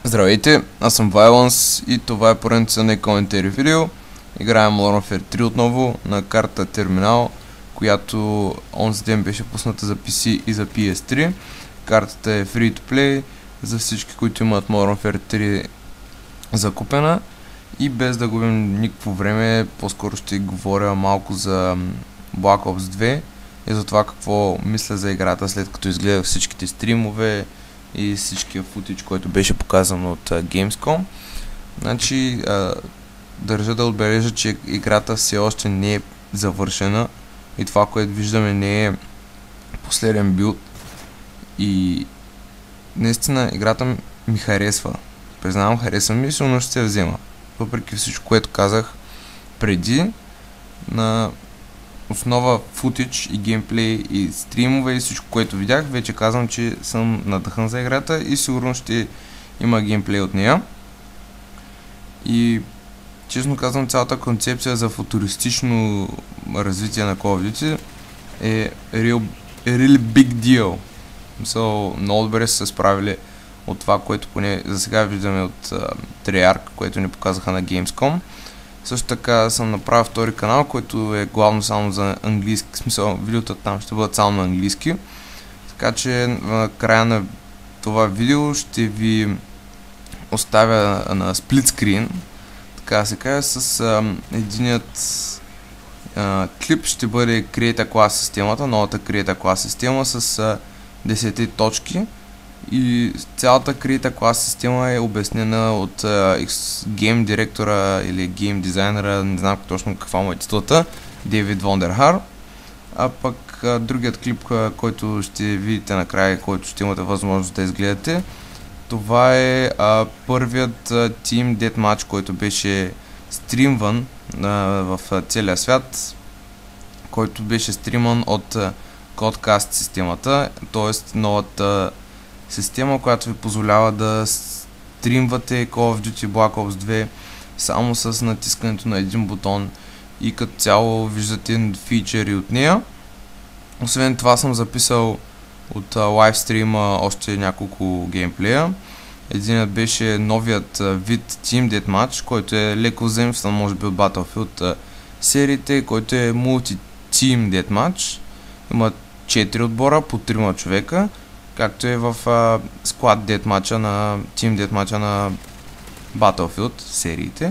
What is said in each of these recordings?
Здравейте, аз съм Violence и това е поредица на коментари видео. Играем Modern Warfare 3 отново на карта Терминал, която онзи ден беше пусната за PC и за PS3. Картата е free to play за всички, които имат Modern Warfare 3 закупена. И без да губим никакво време, по-скоро ще говоря малко за Black Ops 2 и за това какво мисля за играта, след като изгледах всичките стримове и всичкия футич, който беше показан от Gamescom. Значи, държа да отбележа, че играта все още не е завършена и това, което виждаме, не е последен билд. И наистина играта ми харесва. Признавам, харесва ми и силно ще се взема. Въпреки всичко, което казах преди, на основа футич и геймплей и стримове и всичко, което видях, вече казвам, че съм надъхан за играта и сигурно ще има геймплей от нея. И честно казвам, цялата концепция за футуристично развитие на Call of Duty е really big deal. Много добре са се справили от това, което поне за сега виждаме от Treyarch, което ни показаха на Gamescom. Също така съм направил втори канал, който е главно само за английски, в смисъл видеота там ще бъдат само на английски. Така че на края на това видео ще ви оставя на сплит скрин, така да се каже, с единият клип ще бъде Create Class системата, новата Create Class система с 10 точки. И цялата Create Class система е обяснена от гейм директора или гейм дизайнера, не знам точно каква му е титлата, Дейвид Вондерхар. А пък другият клип, който ще видите накрая, който ще имате възможност да изгледате, това е първият Team Deathmatch, който беше стримван в целия свят, който беше стриман от Codecast системата, т.е. новата система, която ви позволява да стримвате Call of Duty Black Ops 2 само с натискането на един бутон и като цяло виждате фичъри от нея. Освен това съм записал от лайвстрима още няколко геймплея. Единът беше новият вид Team Deathmatch, който е леко заимстван може би от Battlefield сериите, който е Multi-Team Deathmatch. Има 4 отбора по 3 човека, както е в Squad Deathmatch на Team Deathmatch на Battlefield сериите.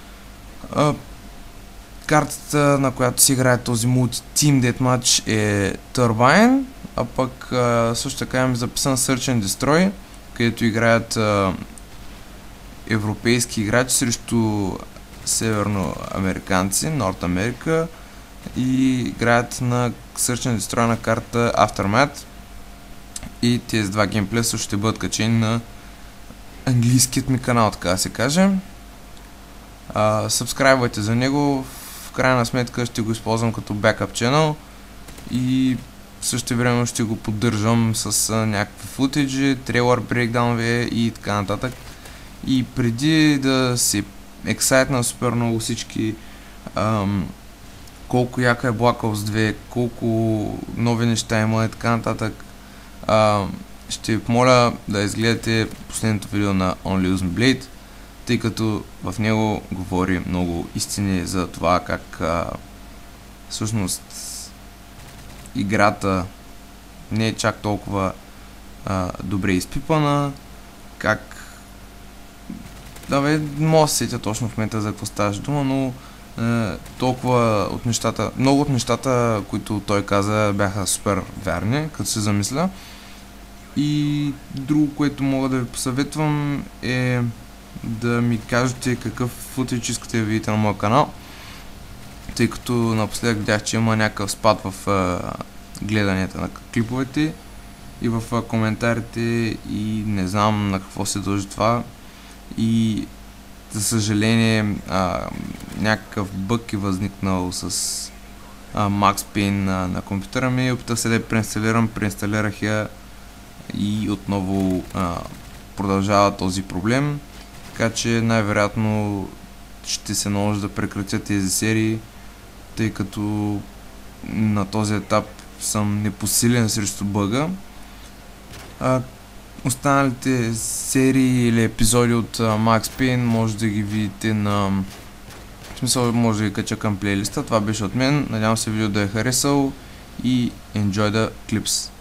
Картата, на която се играе този Multi-Team Deathmatch е Turbine, а пък също така имам записан Search and Destroy, където играят европейски играчи срещу северноамериканци, Норт Америка, и играят на Search and Destroy на карта Aftermath. И тези два геймплея също ще бъдат качени на английският ми канал, така да се каже. Сабскрайбвайте за него, в крайна сметка ще го използвам като backup channel и също време ще го поддържам с някакви футиджи, трейлър брейкдаунове и така нататък. И преди да се ексайтна супер много всички колко яка е Black Ops 2, колко нови неща има и така нататък, ще ви помоля да изгледате последното видео на Only Use Blade, тъй като в него говори много истини за това как всъщност играта не е чак толкова добре изпипана, как мога да се сетя точно в момента за какво ставаше дума, но толкова от нещата, много от нещата, които той каза, бяха супер вярни, като се замисля. И друго, което мога да ви посъветвам, е да ми кажете какъв футич искате да видите на моя канал, тъй като напоследък видях, че има някакъв спад в гледанията на клиповете и в коментарите и не знам на какво се дължи това. И за съжаление някакъв бъг е възникнал с Max Payne на компютъра ми. Опитах се да я преинсталирам, преинсталирах я и отново продължава този проблем. Така че най-вероятно ще се наложи да прекратя тези серии, тъй като на този етап съм непосилен срещу бъга. Останалите серии или епизоди от Max Payne може да ги видите на... В смисъл, може да ги кача към плейлиста. Това беше от мен. Надявам се видео да е харесал и enjoy the clips.